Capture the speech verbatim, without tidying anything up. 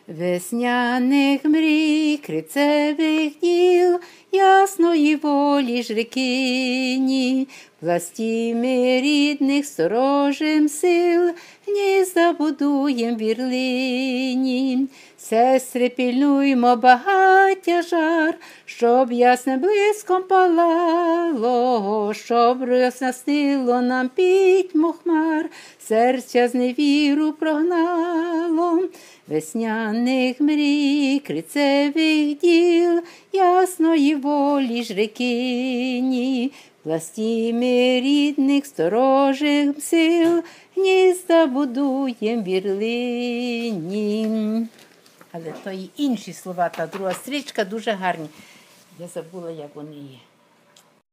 Весняних мрій, крицевих діл, ясної волі ж рекині, пластіми рідних сторожим сил, гнізда будуєм в вірлині. Сестри, пильнуймо багаття жар, щоб ясним блиском палало, щоб розяснило нам пітьму хмар, серця з невіру прогнало. Весняних мрій, крицевих діл, ясної волі ж рекині, пластіми рідних сторожих сил, гнізда будуєм в вірлині. Але то і інші слова, та друга стрічка дуже гарні. Я забула, як вони є.